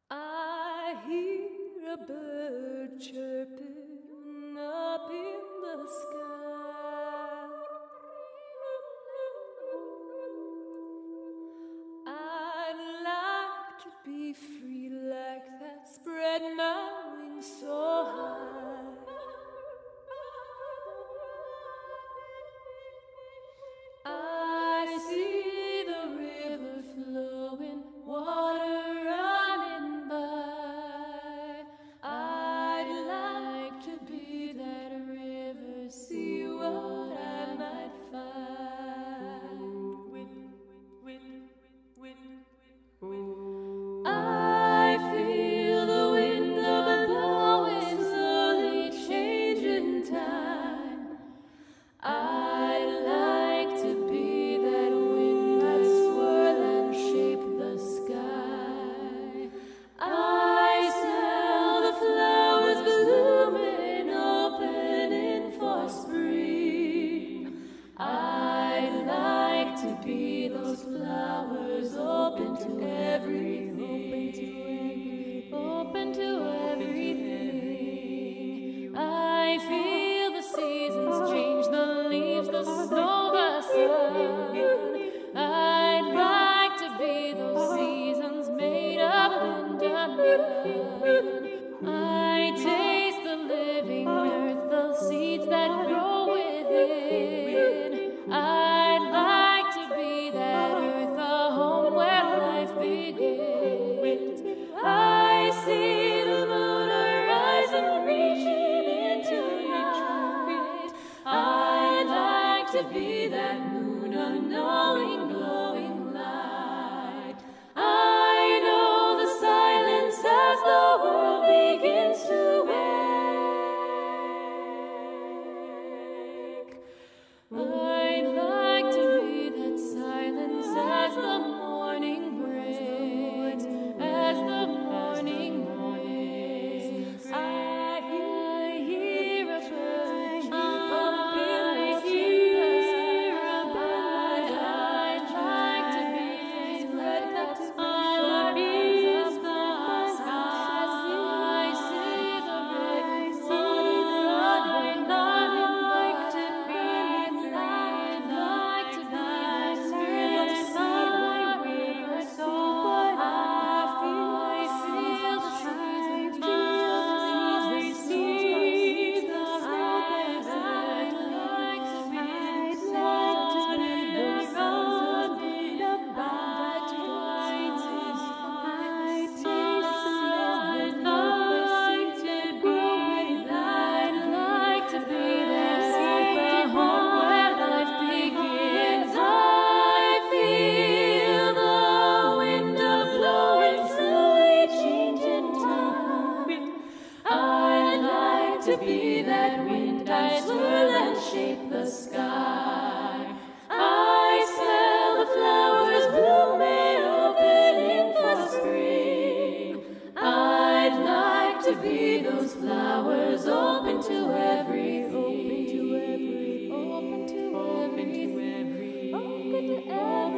I hear a bird chirping up in the sky. I'd like to be free like that, spread my wings so high. I see the river flowing, water running by. I'd like to be that river, see what I might find. I feel the wind blowing, slowly changing time. I'd like to be that wind that swirl and shape the sky. I smell the flowers blooming, opening for spring. I'd like to be those flowers, open to everything, open to everything. I feel the seasons change, the leaves, the snow, the sun. I'd like to be those seasons made up and undone. I taste the living earth, the seeds that grow within. I'd like to be that earth, a home where life begins. I see the moon horizon reaching into night. I'd like to be that moon, a knowing, glowing light. I know the silence as the world begins to wake. I'd like to be that silence as the morning breaks, as the morning breaks. I hear a bird chirp up in the sky. I'd like to be like that spark in the sky. I see the red water running. I'd like to be that spirit beside my river. So I feel the seasons change, the seas, the skies. I'd like to be floating in the road about twice. I taste the love to grow. I'd like to be there, the home where life begins. I feel the wind blowing, slowly changing time. I'd like to be that wind, I swirl and shape the sky. I smell the flowers blooming, opening for spring. I'd like to be those flowers, open to everything, open to everything, open to everything, open to everything.